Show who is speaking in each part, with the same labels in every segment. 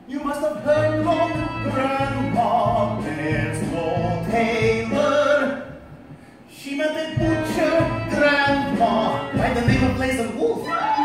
Speaker 1: You must have heard from Grandma. There's no tailor. She met a butcher, Grandma, by the name of Laser Wolf.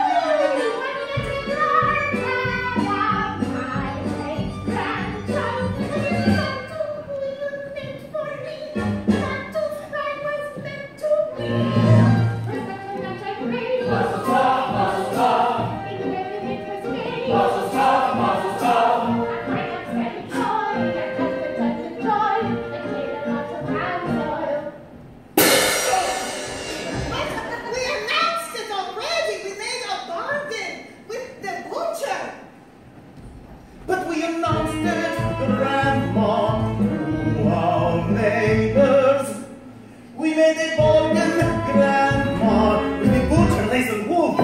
Speaker 1: But we announced it, Grandma, to our neighbors. We made a bargain, Grandma, with the butcher, Laser Wolf.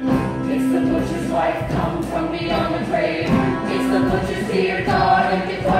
Speaker 2: It's the butcher's wife come from beyond the grave. It's the butcher's dear daughter.